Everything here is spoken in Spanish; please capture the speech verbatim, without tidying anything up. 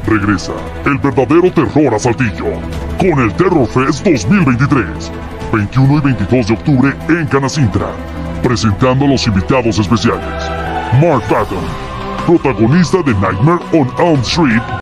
Regresa el verdadero terror a Saltillo con el Terror Fest dos mil veintitrés, veintiuno y veintidós de octubre en Canacintra, presentando a los invitados especiales. Mark Patton, protagonista de Nightmare on Elm Street